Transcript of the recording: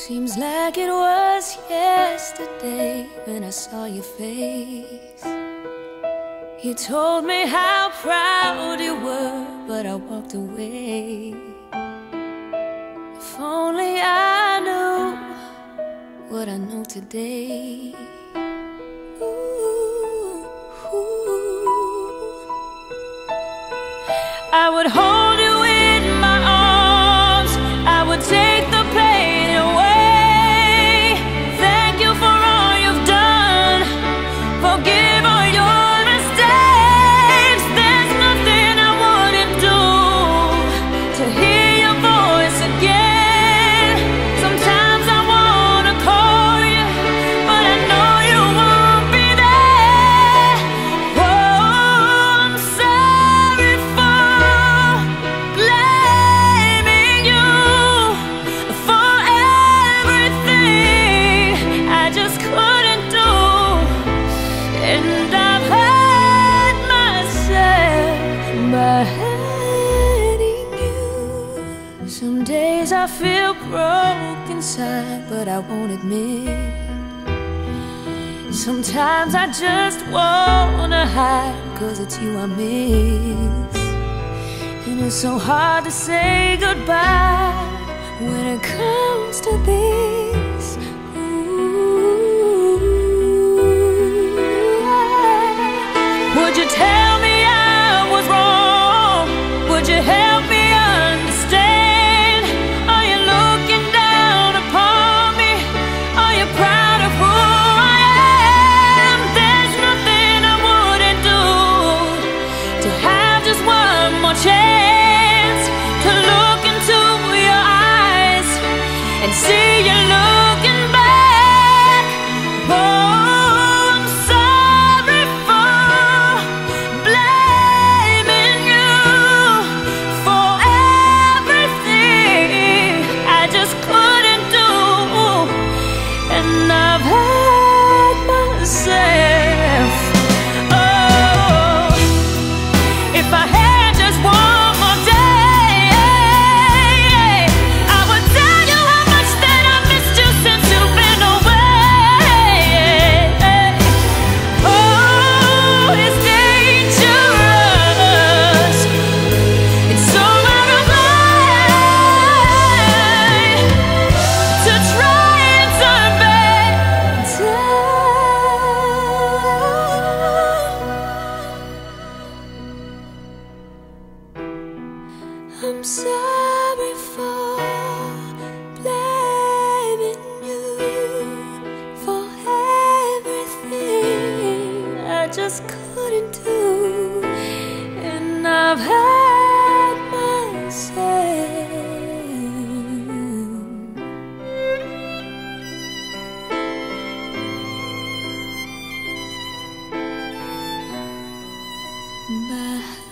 Seems like it was yesterday when I saw your face. You told me how proud you were, but I walked away. If only I knew what I know today. Ooh, ooh. I would hold you in my arms, I would take the pain away. Thank you for all you've done, forgive all your mistakes. There's nothing I wouldn't do to hear your voice again. Sometimes I wanna call you, but I know you won't be there. Oh, I'm sorry for blaming you for everything I just couldn't do. And I've hurt myself by hurting you. Some days I feel broke inside, but I won't admit. Sometimes I just wanna hide, 'cause it's you I miss. And it's so hard to say goodbye when it comes to this. Ooh. Would you tell me I was wrong? Would you help me understand? Are you looking down upon me? Are you proud of who I am? There's nothing I wouldn't do to have just one more chance to look into your eyes and see you looking back. Oh, I'm sorry for blaming you for everything I just couldn't do. And I've hurt myself. Oh, if I had just one more day, I would tell you how much that I missed you since you've been away. Oh, it's dangerous. It's so out of line to try and turn back time. I'm sorry for blaming you for everything I just couldn't do. And I've had myself by